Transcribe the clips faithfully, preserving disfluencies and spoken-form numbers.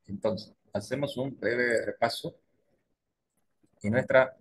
Entonces, hacemos un breve repaso. En nuestra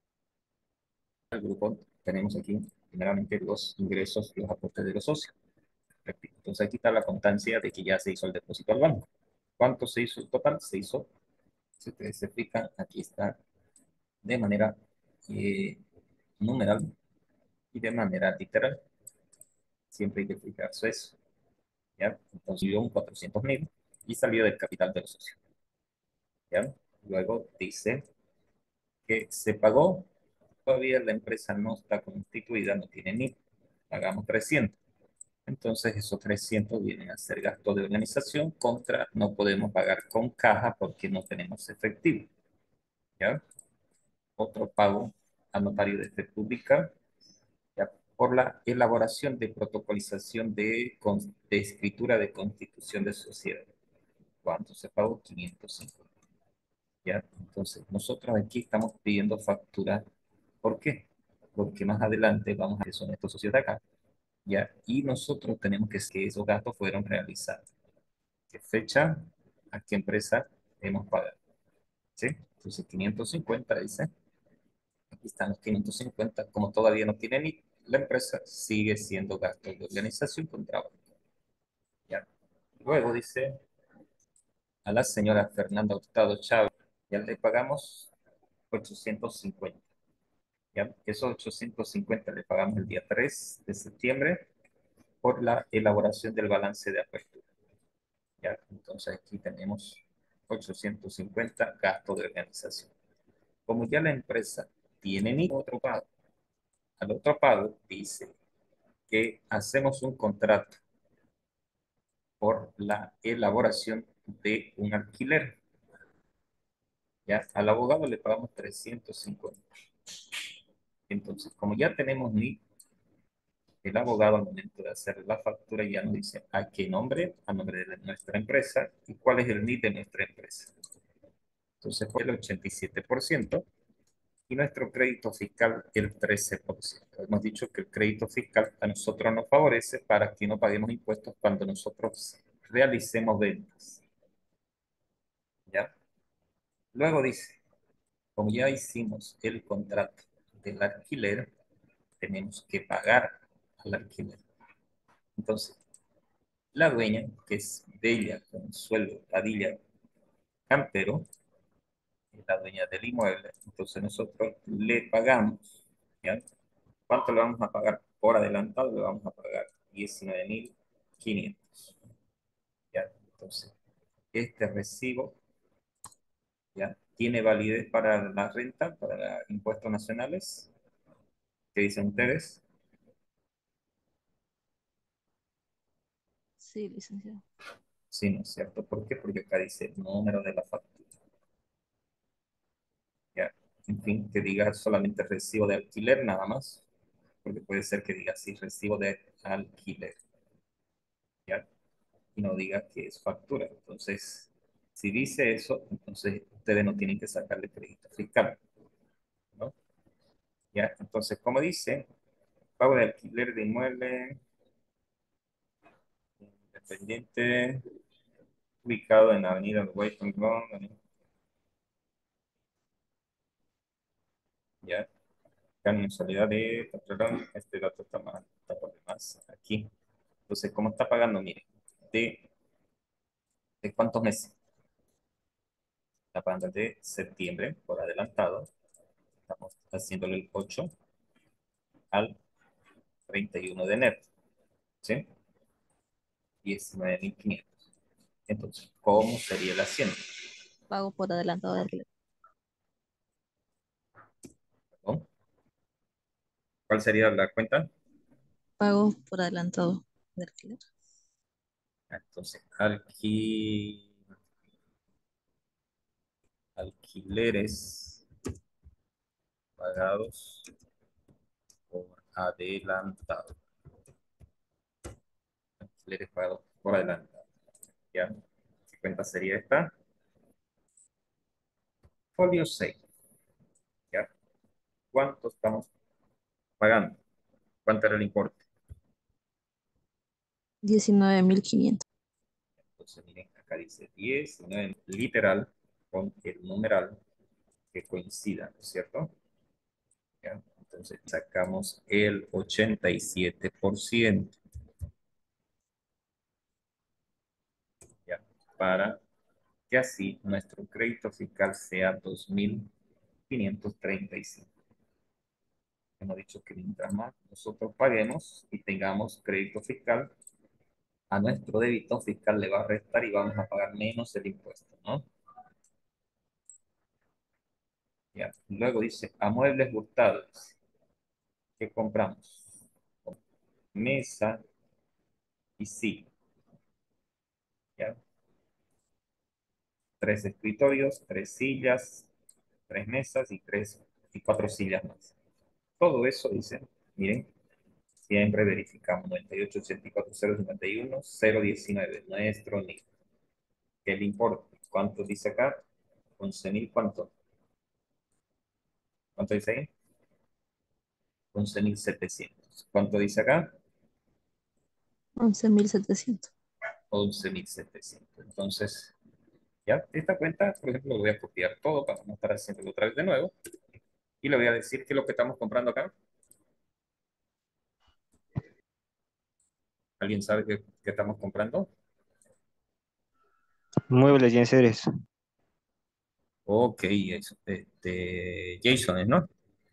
el grupo tenemos aquí primeramente los ingresos, los aportes de los socios. Repito, entonces aquí está la constancia de que ya se hizo el depósito al banco. ¿Cuánto se hizo en total? Se hizo, si ustedes se fijan, aquí está de manera eh, numeral y de manera literal. Siempre hay que fijarse eso. ¿Ya? Entonces dio un cuatrocientos mil y salió del capital de los socios. ¿Ya? Luego dice que se pagó, todavía la empresa no está constituida, no tiene ni, pagamos trescientos. Entonces esos trescientos vienen a ser gasto de organización contra no podemos pagar con caja porque no tenemos efectivo. ¿Ya? Otro pago a notario de fe pública, ¿ya? Por la elaboración de protocolización de, de escritura de constitución de sociedad. ¿Cuánto se pagó? quinientos cincuenta. ¿Ya? Entonces, nosotros aquí estamos pidiendo factura. ¿Por qué? Porque más adelante vamos a ver son estos socios de acá, ¿ya? Y nosotros tenemos que que esos gastos fueron realizados. ¿Qué fecha? ¿A qué empresa hemos pagado? ¿Sí? Entonces, quinientos cincuenta dice, aquí están los quinientos cincuenta, como todavía no tiene ni la empresa, sigue siendo gasto de organización con trabajo. ¿Ya? Luego dice, a la señora Fernanda Hurtado Chávez, ya le pagamos ochocientos cincuenta. ¿Ya? Esos ochocientos cincuenta le pagamos el día tres de septiembre por la elaboración del balance de apertura. ¿Ya? Entonces aquí tenemos ochocientos cincuenta gastos de organización. Como ya la empresa tiene ni otro pago, al otro pago dice que hacemos un contrato por la elaboración de un alquiler. ¿Ya? Al abogado le pagamos trescientos cincuenta. Entonces, como ya tenemos ni el abogado al momento de hacer la factura ya nos dice a qué nombre, a nombre de nuestra empresa y cuál es el N I D de nuestra empresa. Entonces, fue el ochenta y siete por ciento y nuestro crédito fiscal el trece por ciento. Hemos dicho que el crédito fiscal a nosotros nos favorece para que no paguemos impuestos cuando nosotros realicemos ventas. ¿Ya? Luego dice, como ya hicimos el contrato del alquiler, tenemos que pagar al alquiler. Entonces, la dueña, que es Bella Consuelo Padilla Campero, es la dueña del inmueble. Entonces nosotros le pagamos, ¿ya? ¿Cuánto le vamos a pagar? Por adelantado le vamos a pagar diecinueve mil quinientos. ¿Ya? Entonces, este recibo, ¿ya? Tiene validez para la renta, para impuestos nacionales. ¿Qué dicen ustedes? Sí, licenciado. Sí, ¿no es cierto? ¿Por qué? Porque acá dice el número de la factura. ¿Ya? En fin, que diga solamente recibo de alquiler nada más, porque puede ser que diga sí, recibo de alquiler, ¿ya? Y no diga que es factura. Entonces, si dice eso, entonces ustedes no tienen que sacarle crédito fiscal, ¿no? ¿Ya? Entonces, como dice, pago de alquiler de inmueble independiente ubicado en la avenida Washington, ¿ya? La mensualidad de, este dato está mal, está por demás aquí. Entonces, ¿cómo está pagando? Miren, ¿de, de cuántos meses? Está pagando de septiembre por adelantado. Estamos haciéndole el ocho al treinta y uno de enero, ¿sí? Diecinueve mil quinientos. Entonces, ¿cómo sería la hacienda? Pago por adelantado de alquiler. ¿No? ¿Cuál sería la cuenta? Pago por adelantado de alquiler. Entonces, alqui- alquileres pagados por adelantado. Alquileres pagados por adelantado. ¿Ya? ¿Qué cuenta sería esta? Folio seis. ¿Ya? ¿Cuánto estamos pagando? ¿Cuánto era el importe? Diecinueve mil quinientos. Entonces, miren, acá dice diez y nueve literal con el numeral que coincida, ¿no es cierto? ¿Ya? Entonces sacamos el ochenta y siete por ciento, ¿ya? Para que así nuestro crédito fiscal sea dos mil quinientos treinta y cinco. Hemos dicho que mientras más nosotros paguemos y tengamos crédito fiscal, a nuestro débito fiscal le va a restar y vamos a pagar menos el impuesto, ¿no? Ya. Luego dice, a muebles hurtados, ¿qué compramos? Mesa y silla, ¿ya? Tres escritorios, tres sillas, tres mesas y tres y cuatro sillas más. Todo eso dice, miren, siempre verificamos noventa y ocho, ochenta y cuatro, cero cincuenta y uno, cero diecinueve, nuestro NIF. ¿Qué le importa? ¿Cuánto dice acá? once mil, ¿cuánto? ¿Cuánto dice ahí? once mil setecientos. ¿Cuánto dice acá? Once mil setecientos. Once mil setecientos. Entonces, ya esta cuenta, por ejemplo, lo voy a copiar todo para no estar haciéndolo otra vez de nuevo. Y le voy a decir que lo que estamos comprando acá, ¿alguien sabe qué, qué estamos comprando? Muebles y enseres. Ok, eso, este, Jason, ¿no?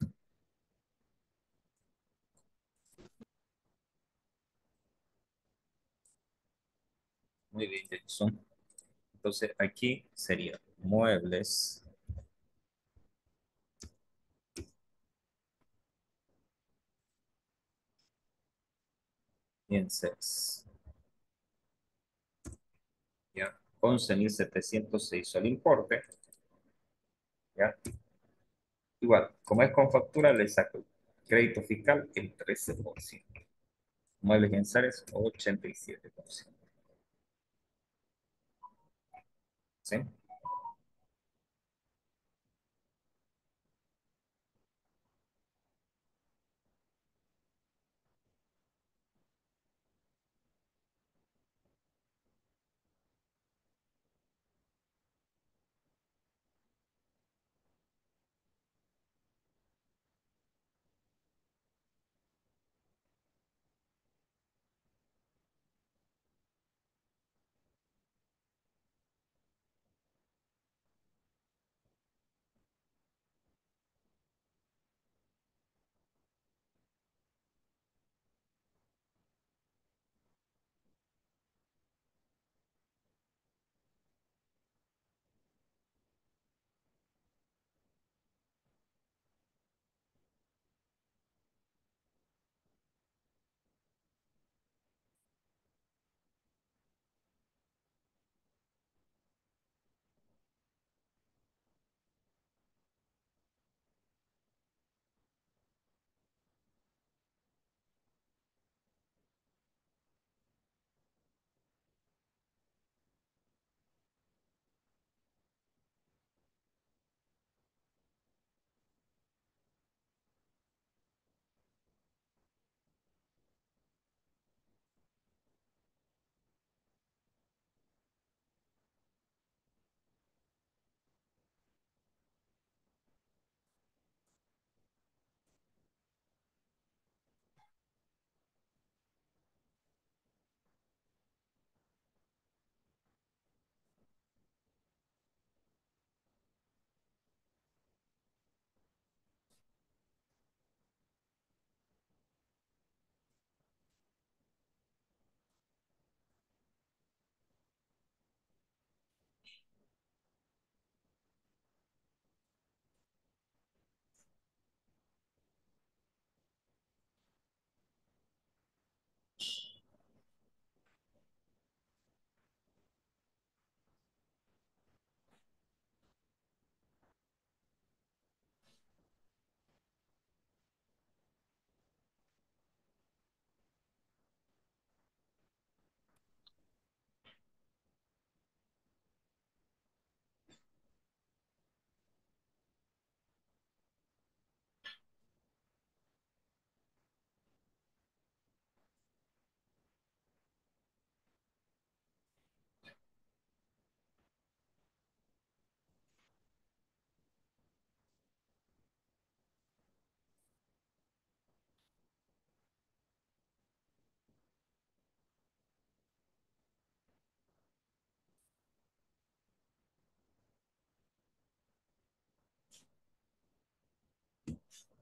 Muy bien, Jason. Entonces aquí sería muebles y enseres. ¿Ya? once mil setecientos se hizo el importe. ¿Ya? Igual, como es con factura, le saco el crédito fiscal el trece por ciento. Muebles y enseres, ochenta y siete por ciento. ¿Sí?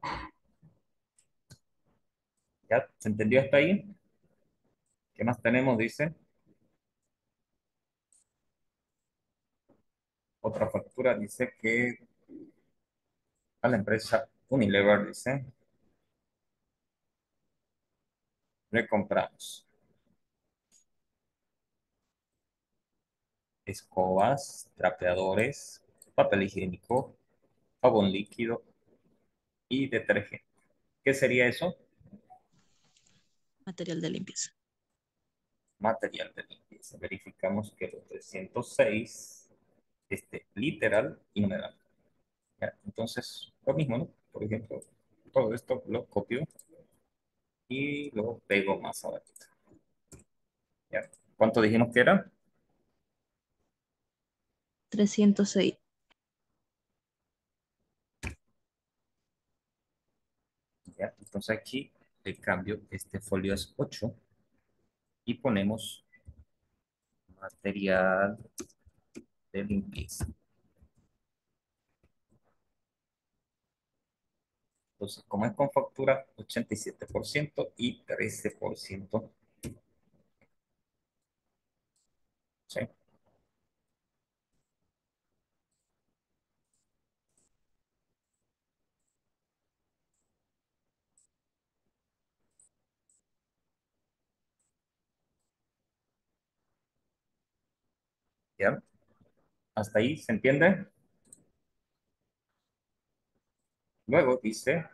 ¿Ya se entendió hasta ahí? ¿Qué más tenemos? Dice, otra factura dice que a la empresa Unilever, dice, le compramos escobas, trapeadores, papel higiénico, jabón líquido y detergente. ¿Qué sería eso? Material de limpieza. Material de limpieza. Verificamos que los trescientos seis esté literal y numeral. ¿Ya? Entonces, lo mismo, ¿no? Por ejemplo, todo esto lo copio y lo pego más abajo. ¿Ya? ¿Cuánto dijimos que era? Trescientos seis. ¿Ya? Entonces aquí le cambio este folio es ocho y ponemos material de limpieza. Entonces, como es con factura, ochenta y siete por ciento y trece por ciento. ¿Sí? ¿Ya? ¿Hasta ahí se entiende? Luego dice,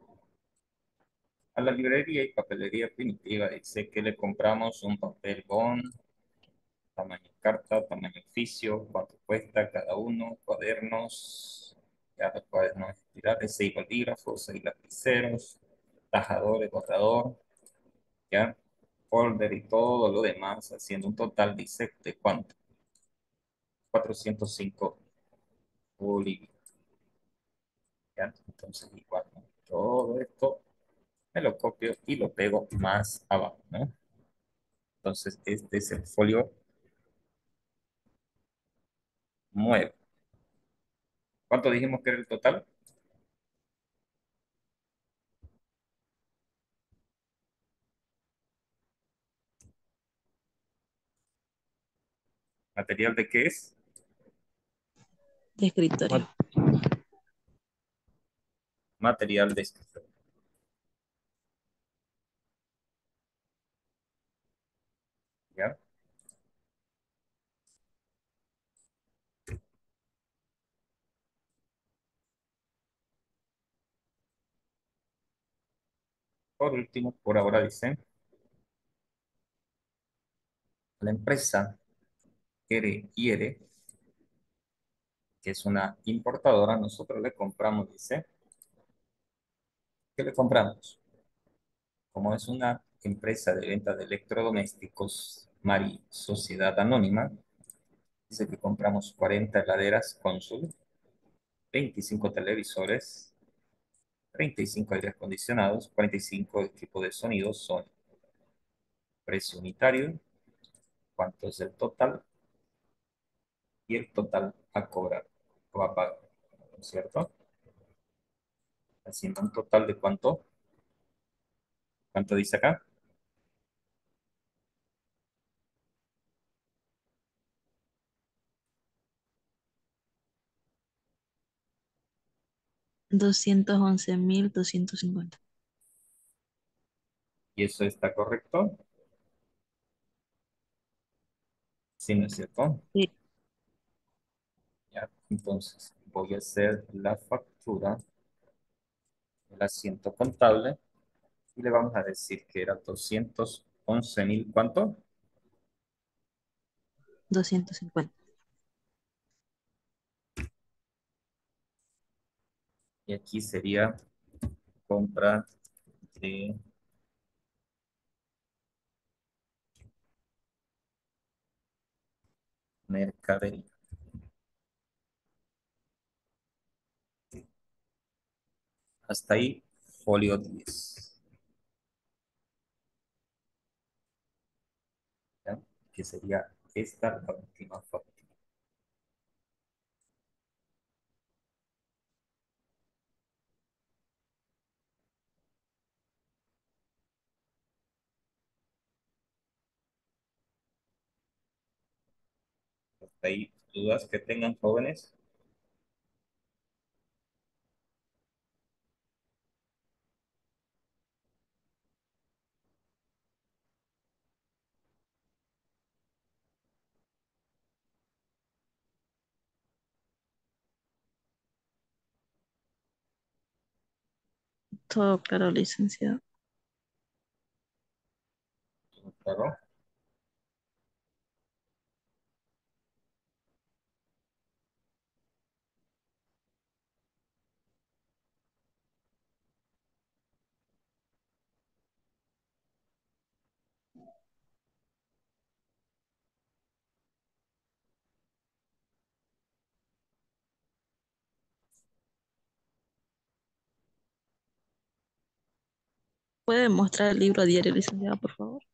a la librería y papelería primitiva dice que le compramos un papel bond, tamaño carta, tamaño oficio, cuánto cuesta cada uno, cuadernos, ya los cuadernos espirales, seis bolígrafos, seis lapiceros, tajadores, borrador, ya, folder y todo lo demás, haciendo un total, dice, ¿de cuánto? Cuatrocientos cinco bolivianos, ¿ya? Entonces, igual, ¿no? Todo esto me lo copio y lo pego más abajo, ¿no? Entonces, este es el folio nueve. ¿Cuánto dijimos que era el total? ¿Material de qué es? De escritorio. Material de escritorio. ¿Ya? Por último, por ahora dice, la empresa R y R, que es una importadora, nosotros le compramos, dice, ¿qué le compramos? Como es una empresa de venta de electrodomésticos, Mari Sociedad Anónima, dice que compramos cuarenta heladeras Consul, veinticinco televisores, treinta y cinco aires acondicionados, cuarenta y cinco equipos de sonido, son precio unitario, cuánto es el total y el total a cobrar o a pagar, ¿no es cierto? Haciendo un total de cuánto, cuánto dice acá, Doscientos once mil doscientos cincuenta. y eso está correcto, sí, ¿no es cierto? Sí. Ya, entonces voy a hacer la factura, el asiento contable, y le vamos a decir que era doscientos once mil, ¿cuánto? Doscientos cincuenta. Y aquí sería compra de mercadería. Hasta ahí, folio diez, ¿ya? Que sería esta la última factura. Hasta ahí, dudas que tengan jóvenes, Todo claro, licenciado. claro. ¿Puede mostrar el libro a diario, licenciado, por favor?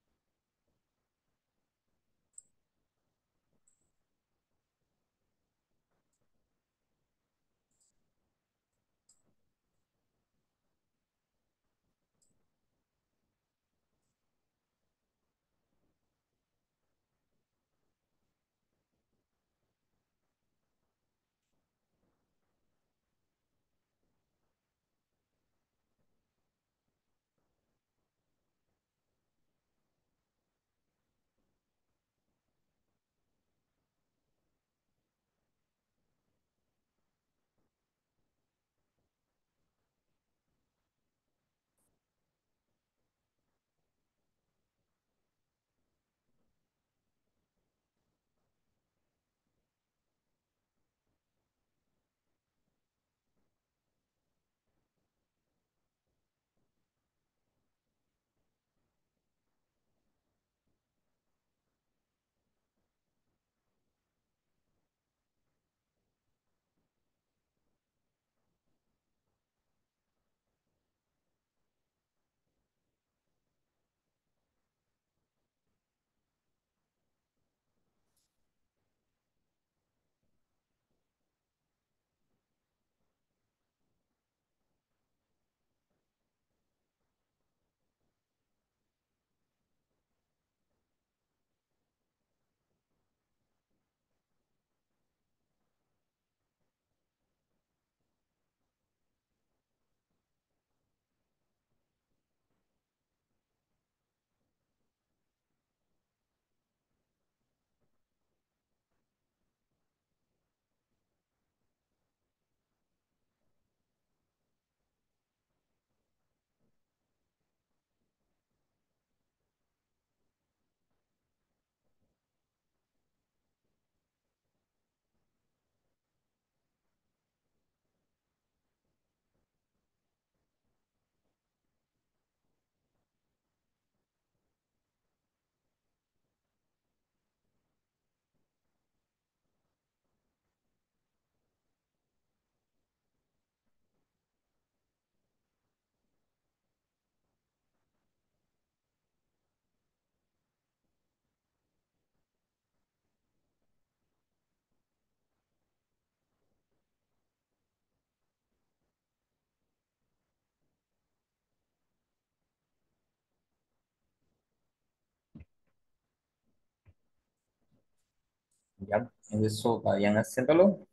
Ya, eso vayan haciéndolo.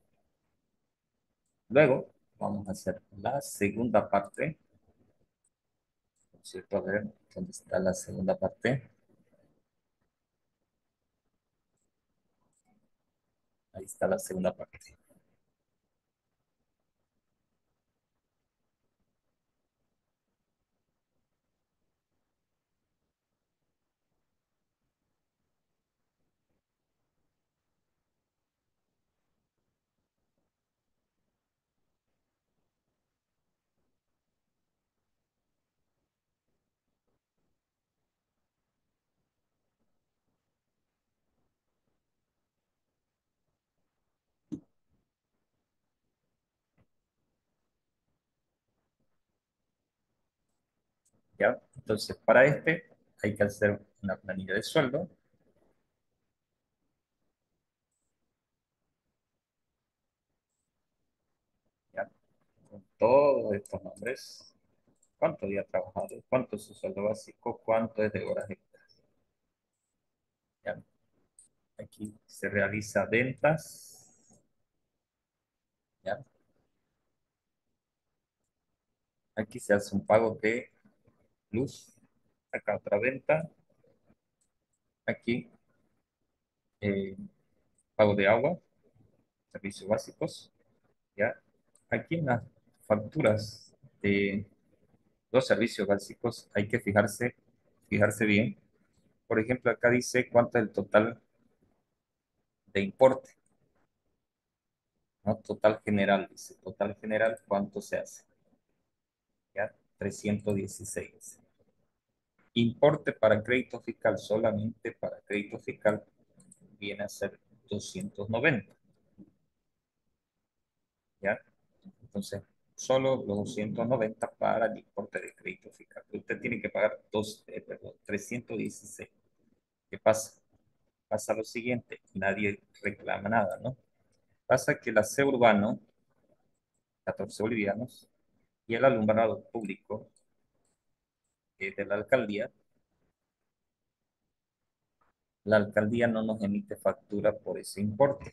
Luego, vamos a hacer la segunda parte. Por cierto, a ver, ¿dónde está la segunda parte? Ahí está la segunda parte. ¿Ya? Entonces, para este hay que hacer una planilla de sueldo, ¿ya? Con todos estos nombres, cuánto día trabajado, cuánto es su sueldo básico, cuánto es de horas extras, ¿ya? Aquí Aquí se realiza ventas, ¿ya? Aquí se hace un pago de luz, acá otra venta, aquí eh, pago de agua, servicios básicos, ¿ya? Aquí en las facturas de los servicios básicos hay que fijarse, fijarse bien. Por ejemplo, acá dice cuánto es el total de importe, ¿no? Total general, dice, total general, ¿cuánto se hace? ¿Ya? Trescientos dieciséis. Importe para crédito fiscal, solamente para crédito fiscal, viene a ser doscientos noventa. ¿Ya? Entonces, solo los doscientos noventa para el importe de crédito fiscal. Usted tiene que pagar dos, eh, perdón, trescientos dieciséis. ¿Qué pasa? Pasa lo siguiente, nadie reclama nada, ¿no? Pasa que la C Urbano, catorce bolivianos, y el alumbrado público eh, de la alcaldía, la alcaldía no nos emite factura por ese importe,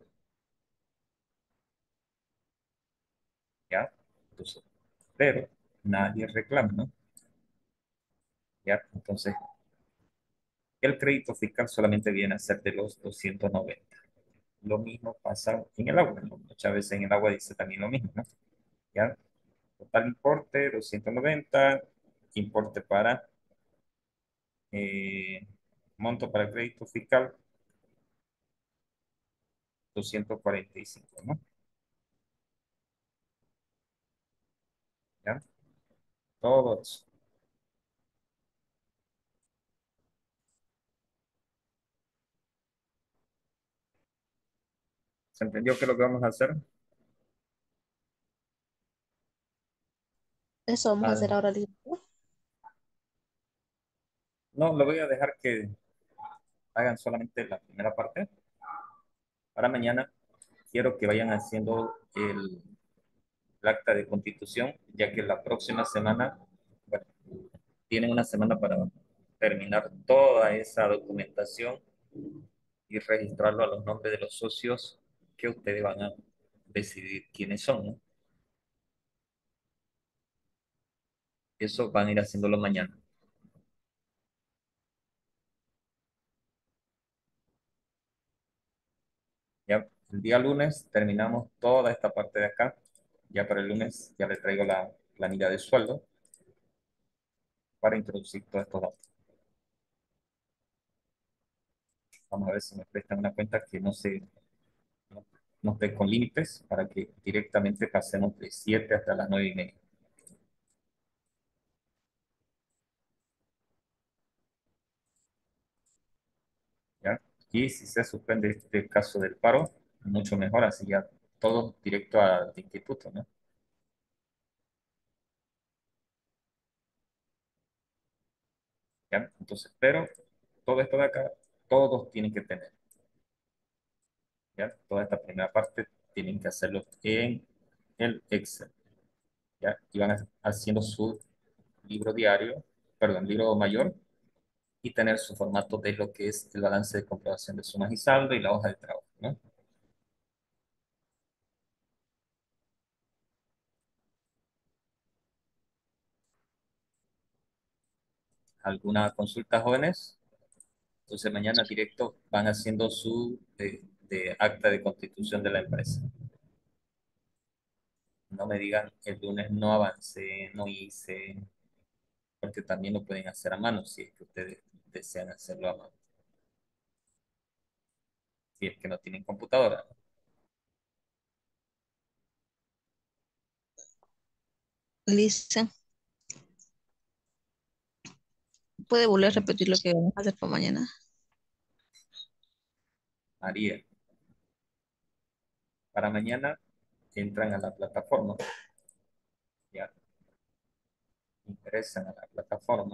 ¿ya? Entonces, pero nadie reclama, ¿no? ¿Ya? Entonces, el crédito fiscal solamente viene a ser de los doscientos noventa. Lo mismo pasa en el agua, ¿no? Muchas veces en el agua dice también lo mismo, ¿no? ¿Ya? Total importe, doscientos noventa. Importe para, eh, monto para crédito fiscal, doscientos cuarenta y cinco, ¿no? ¿Ya? Todo eso. ¿Se entendió qué es lo que vamos a hacer? Eso vamos a Ah, hacer ahora, listo. no, lo voy a dejar que hagan solamente la primera parte. Para mañana quiero que vayan haciendo el, el acta de constitución, ya que la próxima semana, bueno, tienen una semana para terminar toda esa documentación y registrarlo a los nombres de los socios que ustedes van a decidir quiénes son, ¿no? Eso van a ir haciéndolo mañana. Ya el día lunes terminamos toda esta parte de acá. Ya para el lunes ya le traigo la planilla de sueldo para introducir todos estos datos. Vamos a ver si me prestan una cuenta que no se no, no esté con límites para que directamente pasemos de siete hasta las nueve y media. ¿Ya? Y si se suspende este caso del paro, mucho mejor, así ya todo directo al instituto, ¿no? ¿Ya? Entonces, pero todo esto de acá, todos tienen que tener, ¿ya? Toda esta primera parte tienen que hacerlo en el Excel, ¿ya? Y van a- haciendo su libro diario, perdón, libro mayor, y tener su formato de lo que es el balance de comprobación de sumas y saldo y la hoja de trabajo, ¿no? ¿¿Alguna consulta, jóvenes? Entonces mañana directo van haciendo su de, de acta de constitución de la empresa. No me digan el lunes no avancé, no hice, porque también lo pueden hacer a mano si es que ustedes desean hacerlo a mano, si es que no tienen computadora. Listo. ¿Puede volver a Bien, repetir lo que vamos a hacer para mañana? María, para mañana entran a la plataforma, ya ingresan a la plataforma,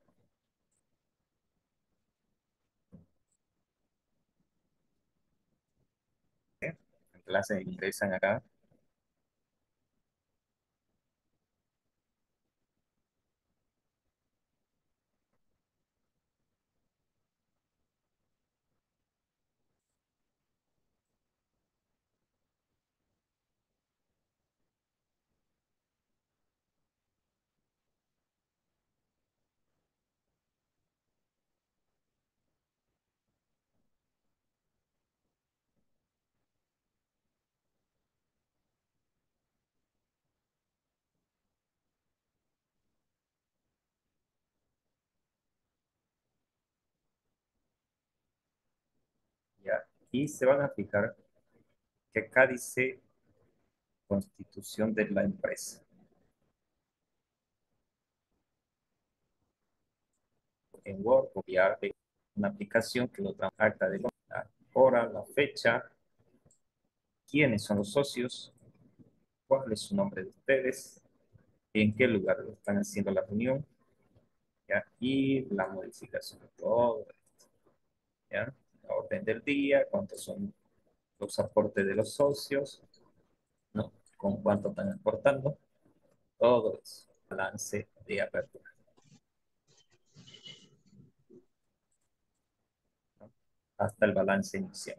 ¿eh? En clase ingresan acá, y se van a fijar que acá dice constitución de la empresa. En Word, copiar de una aplicación que lo trabaja acta de la hora, la fecha, quiénes son los socios, cuál es su nombre de ustedes, en qué lugar están haciendo la reunión, ¿ya? Y la modificación de todo, ¿ya? La orden del día, cuántos son los aportes de los socios, ¿no? Con cuánto están aportando, todo eso, balance de apertura, ¿no? Hasta el balance inicial.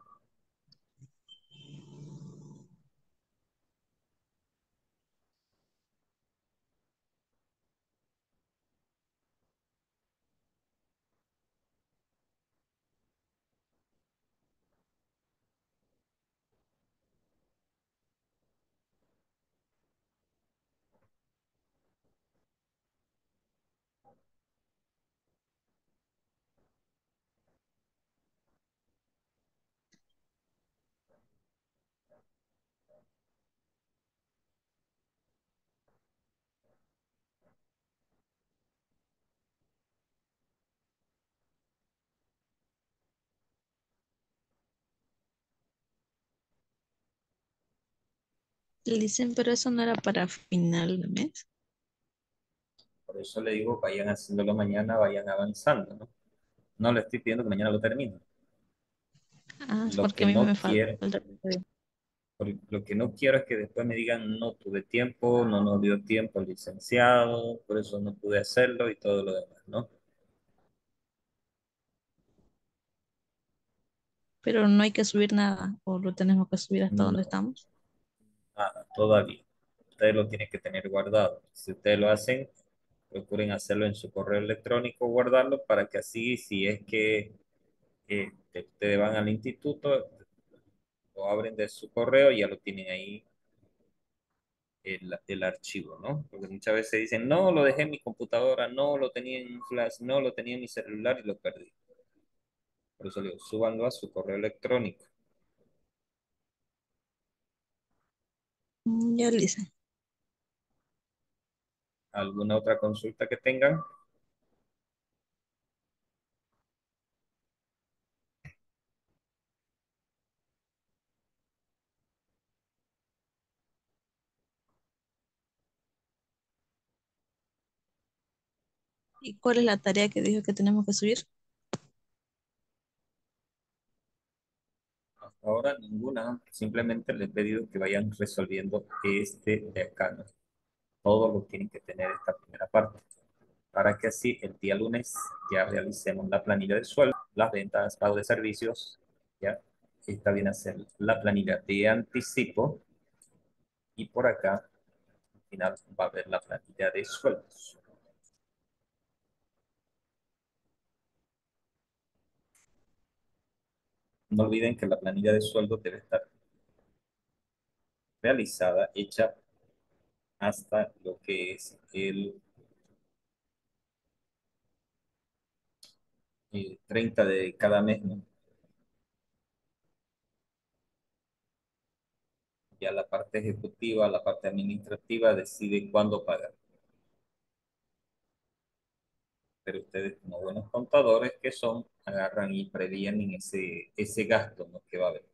Le dicen, pero eso no era para final de mes. Por eso le digo, vayan haciéndolo mañana, vayan avanzando, ¿no? No le estoy pidiendo que mañana lo termine. Ah, es Lo porque que a mí me no falta quiero, el recorrido. lo que no quiero es que después me digan, no tuve tiempo, no nos dio tiempo el licenciado, por eso no pude hacerlo y todo lo demás, ¿no? Pero no hay que subir nada, o lo tenemos que subir hasta donde No, estamos. nada, todavía. Ustedes lo tienen que tener guardado. Si ustedes lo hacen, procuren hacerlo en su correo electrónico, guardarlo para que así, si es que eh, ustedes van al instituto, lo abren de su correo y ya lo tienen ahí el, el archivo, ¿no? Porque muchas veces dicen, no, lo dejé en mi computadora, no, lo tenía en flash, no, lo tenía en mi celular y lo perdí. Por eso le digo, súbanlo a su correo electrónico. Mm, ya le dicen. ¿Alguna otra consulta que tengan? ¿Y cuál es la tarea que dijo que tenemos que subir? Hasta ahora ninguna, simplemente les he pedido que vayan resolviendo este de acá, ¿no? Todo lo tienen que tener esta primera parte, para que así el día lunes ya realicemos la planilla de sueldo, las ventas, pago de servicios, ya. Esta viene a ser la planilla de anticipo y por acá al final va a haber la planilla de sueldos. No olviden que la planilla de sueldos debe estar realizada, hecha hasta lo que es el eh, treinta de cada mes, ¿no? Ya la parte ejecutiva, la parte administrativa decide cuándo pagar. Pero ustedes, como buenos contadores que son, agarran y previenen ese, ese gasto, ¿no?, que va a haber.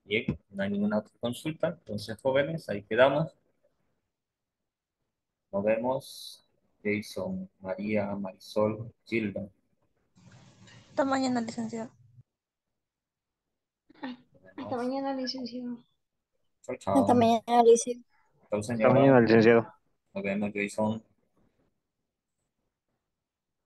Bien, no hay ninguna otra consulta. Entonces, jóvenes, ahí quedamos. Nos vemos. Jason, María, Marisol, Gilda. Hasta mañana, licenciado. Nos Hasta vemos. mañana, licenciado. Chao, Hasta chao. mañana, licenciado. Chao, Hasta mañana, señora. licenciado. Nos vemos, Jason.